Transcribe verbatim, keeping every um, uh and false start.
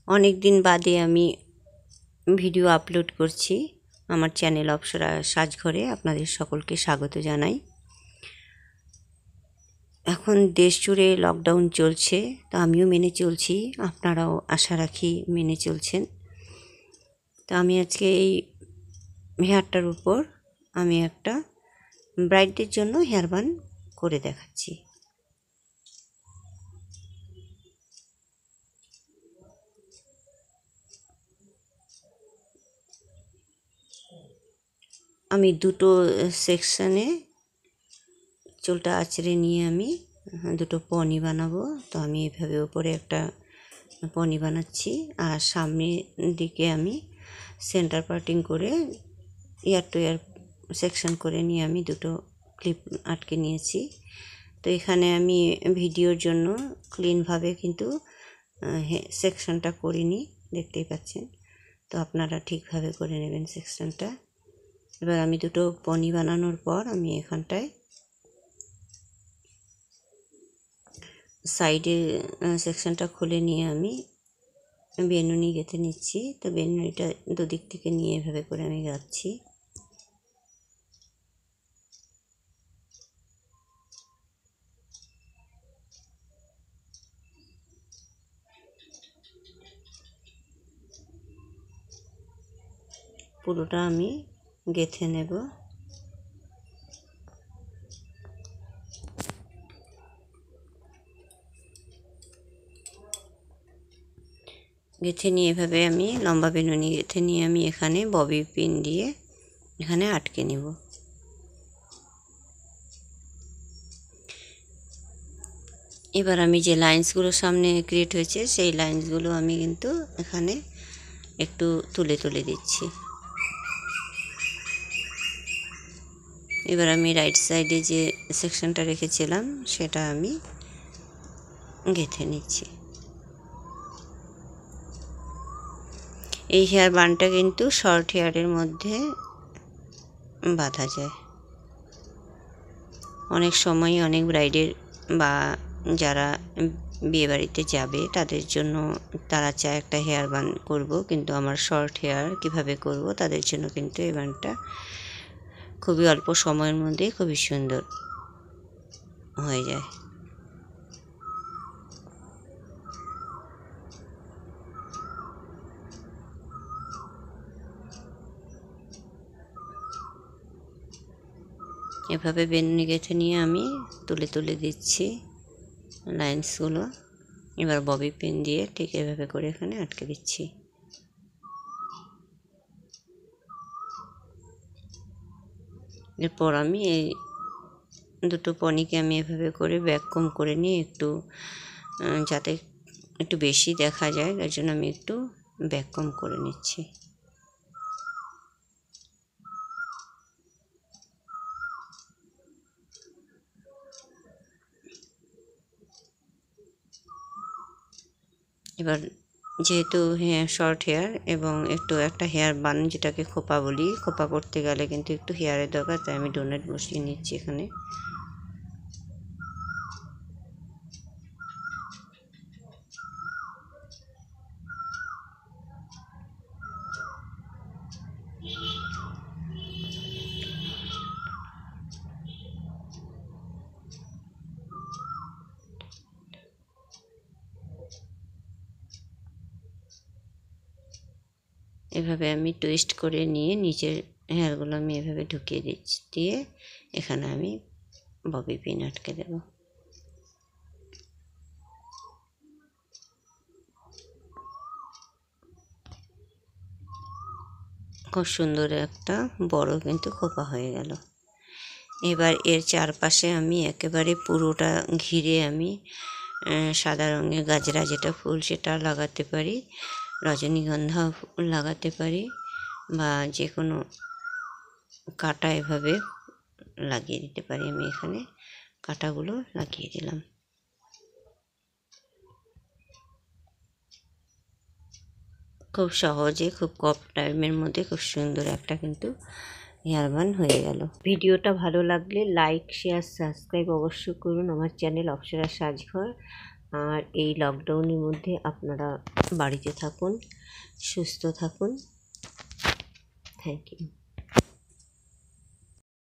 অনেক দিন বাদে আমি ভিডিও আপলোড করছি আমার চ্যানেল অপ্সরা সাজঘরে। আপনাদের সকলকে স্বাগত জানাই। এখন দেশ জুড়ে লকডাউন চলছে, তো আমিও মেনে চলছি, আপনারাও আশা রাখি মেনে চলছেন। তো আমি আজকে এই হেয়ারটার উপর আমি একটা ব্রাইডদের জন্য হেয়ার বান করে দেখাচ্ছি। আমি দুটো সেকশানে চুলটা আঁচড়ে নিয়ে আমি দুটো পনি বানাবো। তো আমি এভাবে উপরে একটা পনি বানাচ্ছি, আর সামনের দিকে আমি সেন্টার পার্টিং করে ইয়ার টু ইয়ার সেকশন করে নিয়ে আমি দুটো ক্লিপ আটকে নিয়েছি। তো এখানে আমি ভিডিওর জন্য ক্লিনভাবে কিন্তু সেকশনটা করিনি, দেখতেই পাচ্ছেন। তো আপনারা ঠিকভাবে করে নেবেন সেকশনটা। এবার আমি দুটো পনি বানানোর পর আমি এখানটায় সাইডে সেকশনটা খুলে নিয়ে আমি বেনুনি গেঁথে নিচ্ছি। তো বেনুনিটা দুদিক থেকে নিয়ে এভাবে করে আমি গাচ্ছি। পুরোটা আমি গেঁথে নেব। গেঁথে নিয়ে এভাবে আমি লম্বা বেনুনি গেঁথে নিয়ে আমি এখানে ববি পিন দিয়ে এখানে আটকে নেব। এবার আমি যে লাইন্সগুলো সামনে ক্রিয়েট হয়েছে সেই লাইন্সগুলো আমি কিন্তু এখানে একটু তুলে তুলে দিচ্ছি। এবার আমি রাইট সাইডে যে সেকশনটা রেখেছিলাম সেটা আমি গেঁথে নিচ্ছি। এই হেয়ার বানটা কিন্তু শর্ট হেয়ারের মধ্যে বাঁধা যায়। অনেক সময় অনেক ব্রাইডের বা যারা বিয়েবাড়িতে যাবে তাদের জন্য তারা চায় একটা হেয়ার বান করব, কিন্তু আমার শর্ট হেয়ার কিভাবে করব তাদের জন্য কিন্তু এই বানটা খুবই অল্প সময়ের মধ্যে খুবই সুন্দর হয়ে যায়। এভাবে বেনুনি গেঁথে নিয়ে আমি তুলে তুলে দিচ্ছি লাইন্সগুলো। এবার ববি পিন দিয়ে ঠিক এভাবে করে এখানে আটকে দিচ্ছি। এরপর আমি এই দুটো পনিকে আমি এভাবে করে ব্যাককম করে নিয়ে একটু যাতে একটু বেশি দেখা যায় তার জন্য আমি একটু ব্যাককম করে নিচ্ছি। এবার যেহেতু হেয়ার শর্ট হেয়ার এবং একটু একটা হেয়ার বান যেটাকে খোপা বলি, খোপা করতে গেলে কিন্তু একটু হেয়ারের দরকার, তাই আমি ডোনেট বসিয়ে নিচ্ছি এখানে। এভাবে আমি টুইস্ট করে নিয়ে নিচের হেয়ারগুলো আমি এভাবে ঢুকিয়ে দিচ্ছি, দিয়ে এখানে আমি ববি পিন আটকে দেব। খুব সুন্দর একটা বড় কিন্তু খোপা হয়ে গেল। এবার এর চারপাশে আমি একেবারে পুরোটা ঘিরে আমি সাদা রঙের গাজরা যেটা ফুল সেটা লাগাতে পারি, রজনীগন্ধা ফুল লাগাতে পারি, বা যে কোনো কাঁটা এভাবে লাগিয়ে দিতে পারি। আমি এখানে কাঁটাগুলো লাগিয়ে দিলাম। খুব সহজে খুব কম টাইমের মধ্যে খুব সুন্দর একটা কিন্তু হেয়ার বান হয়ে গেল। ভিডিওটা ভালো লাগলে লাইক শেয়ার সাবস্ক্রাইব অবশ্যই করুন আমার চ্যানেল অপ্সরা সাজঘর। আর এই লকডাউনের মধ্যে আপনারা বাড়িতে থাকুন, সুস্থ থাকুন। Thank you.